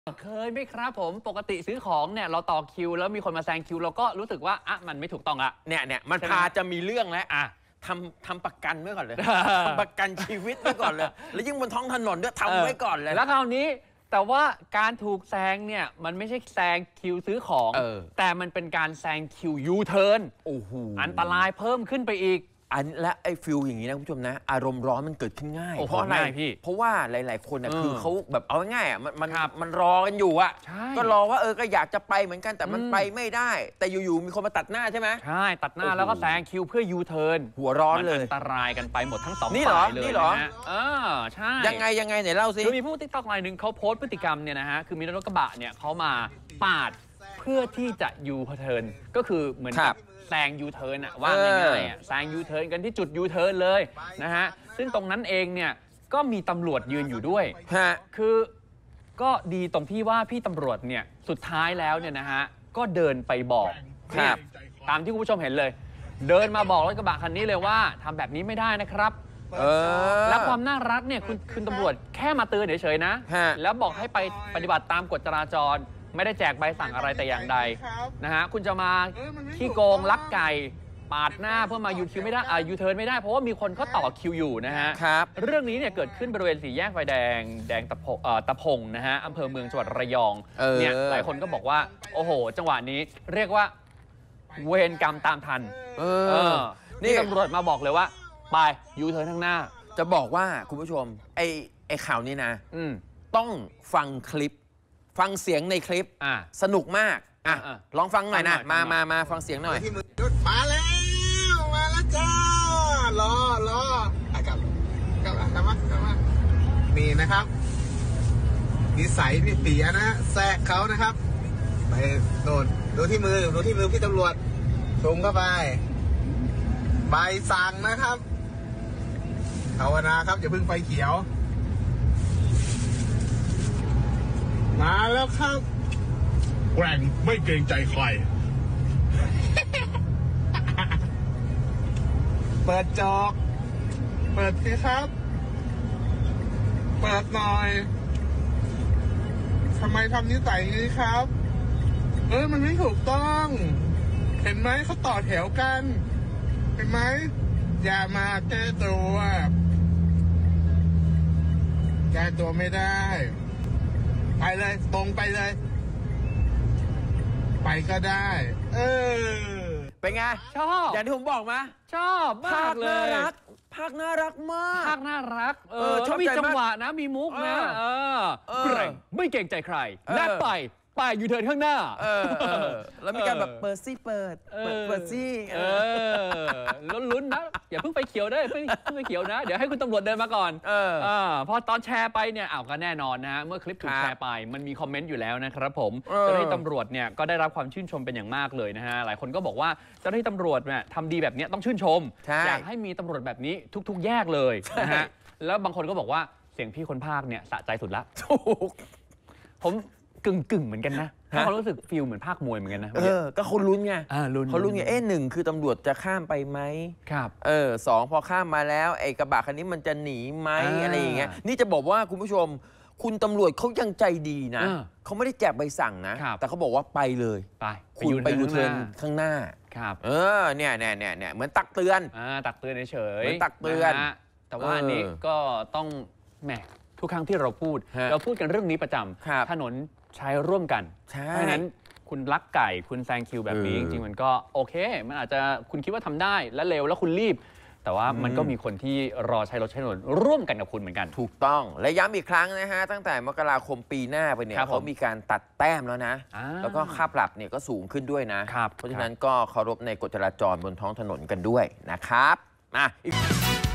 เคยไหมครับผมปกติซื้อของเนี่ยเราต่อคิวแล้วมีคนมาแซงคิวเราก็รู้สึกว่าอ่ะมันไม่ถูกต้องละเนี่ยมันพาจะมีเรื่องแล้วทำประกันไว้ก่อนเลยทำประกันชีวิตไว้ก่อนเลยแล้วยิ่งบนท้องถนนด้วยทำไว้ก่อนเลยแล้วคราวนี้แต่ว่าการถูกแซงเนี่ยมันไม่ใช่แซงคิวซื้อของแต่มันเป็นการแซงคิวยูเทิร์นโอ้โหอันตรายเพิ่มขึ้นไปอีกและไอ้ฟิลอย่างนี้นะคุณผู้ชมนะอารมณ์ร้อนมันเกิดขึ้นง่ายเพราะอะไรเพราะว่าหลายๆคนนะคือเขาแบบเอาง่ายอ่ะมันรอกันอยู่อ่ะก็รอว่าก็อยากจะไปเหมือนกันแต่มันไปไม่ได้แต่อยู่ๆมีคนมาตัดหน้าใช่ไหมใช่ตัดหน้าแล้วก็แซงคิวเพื่อยูเทิร์นหัวร้อนเลยอันตรายกันไปหมดทั้งสองฝ่ายเลยนะใช่ยังไงไหนเล่าสิคือมีผู้ติ๊กต็อกรายหนึ่งเขาโพสต์พฤติกรรมเนี่ยนะฮะคือมีรถกระบะเนี่ยเขามาปาดเพื่อที่จะยูเทิร์นก็คือเหมือนกับแซงยูเทิร์นอะว่าง่ายๆแซงยูเทิร์นกันที่จุดยูเทิร์นเลยนะฮะซึ่งตรงนั้นเองเนี่ยก็มีตำรวจยืนอยู่ด้วยคือก็ดีตรงที่ว่าพี่ตำรวจเนี่ยสุดท้ายแล้วเนี่ยนะฮะก็เดินไปบอกตามที่คุณผู้ชมเห็นเลยเดินมาบอกรถกระบะคันนี้เลยว่าทำแบบนี้ไม่ได้นะครับแล้วความน่ารักเนี่ยคุณตำรวจแค่มาเตือนเฉยๆนะแล้วบอกให้ไปปฏิบัติตามกฎจราจรไม่ได้แจกใบสั่งอะไรแต่อย่างใดนะฮะคุณจะมาขี้โกงลักไก่ปาดหน้าเพื่อมายูทิร์นไม่ได้ยูเทิร์นไม่ได้เพราะว่ามีคนเขาต่อคิวอยู่นะฮะเรื่องนี้เนี่ยเกิดขึ้นบริเวณสี่แยกไฟแดงตะพงนะฮะอำเภอเมืองจังหวัดระยองเนี่ยหลายคนก็บอกว่าโอ้โหจังหวะนี้เรียกว่าเวรกรรมตามทันนี่ตำรวจมาบอกเลยว่าไปยูเทิร์นข้างหน้าจะบอกว่าคุณผู้ชมไอ้ข่าวนี้นะต้องฟังคลิปฟังเสียงในคลิปสนุกมากลองฟังหน่อยนะมาฟังเสียงหน่อยมาแล้วจ้ารอกลับมามีนะครับนิสัยพี่เปียนะแทรกเขานะครับไปดูที่มือพี่ตำรวจส่งเข้าไปใบสั่งนะครับภาวนาครับอย่าเพิ่งไฟเขียวมาแล้วครับแกร่งไม่เกรงใจใครเปิดจอกเปิดสิครับเปิดหน่อยทำไมทำนิสัยอย่างนี้ครับมันไม่ถูกต้องเห็นไหมเขาต่อแถวกันเห็นไหมอย่ามาแก้ตัวไม่ได้ไปเลยตรงไปเลยไปก็ได้เป็นไงชอบอย่างที่ผมบอกมาชอบมากเลยภาคน่ารักมากภาคน่ารักชอบมีจังหวะนะมีมุกนะแกร่งไม่เกรงใจใครและไปยูเทิร์นข้างหน้าแล้วมีการแบบเปิดซี่เปิดซี่ลุ้นนะอย่าเพิ่งไฟเขียวได้เพิ่งไฟเขียวนะเดี๋ยวให้คุณตำรวจเดินมาก่อนพอตอนแชร์ไปเนี่ยก็แน่นอนนะเมื่อคลิปถูกแชร์ไปมันมีคอมเมนต์อยู่แล้วนะครับผมเจ้าหน้าที่ตำรวจเนี่ยก็ได้รับความชื่นชมเป็นอย่างมากเลยนะฮะหลายคนก็บอกว่าเจ้าหน้าที่ตำรวจเนี่ยทำดีแบบนี้ต้องชื่นชมอยากให้มีตำรวจแบบนี้ทุกแยกเลยนะฮะแล้วบางคนก็บอกว่าเสียงพี่คนภาคเนี่ยสะใจสุดละผมกึ่งเหมือนกันนะเขารู้สึกฟีลเหมือนภาคมวยเหมือนกันนะก็เขาลุ้นไงเขาลุ้นไงหนึ่งคือตำรวจจะข้ามไปไหมครับสองพอข้ามมาแล้วไอ้กระบะคันนี้มันจะหนีไหมอะไรอย่างเงี้ยนี่จะบอกว่าคุณผู้ชมคุณตำรวจเขายังใจดีนะเขาไม่ได้แจกใบสั่งนะแต่เขาบอกว่าไปเลยคุณไปยูเทิร์นข้างหน้าครับเนี่ยเหมือนตักเตือนเฉยเหมือนตักเตือนแต่ว่าอันนี้ก็ต้องแหมทุกครั้งที่เราพูดกันเรื่องนี้ประจำถนนใช้ร่วมกันเพราะฉะนั้นคุณลักไก่คุณแซงคิวแบบนี้จริงๆมันก็โอเคมันอาจจะคุณคิดว่าทำได้และเร็วแล้วคุณรีบแต่ว่ามันก็มีคนที่รอใช้รถใช้ถนนร่วมกันกับคุณเหมือนกันถูกต้องและย้ำอีกครั้งนะฮะตั้งแต่มกราคมปีหน้าไปเนี่ยเขามีการตัดแต้มแล้วนะแล้วก็ค่าปรับเนี่ยก็สูงขึ้นด้วยนะเพราะฉะนั้นก็เคารพในกฎจราจรบนท้องถนนกันด้วยนะครับ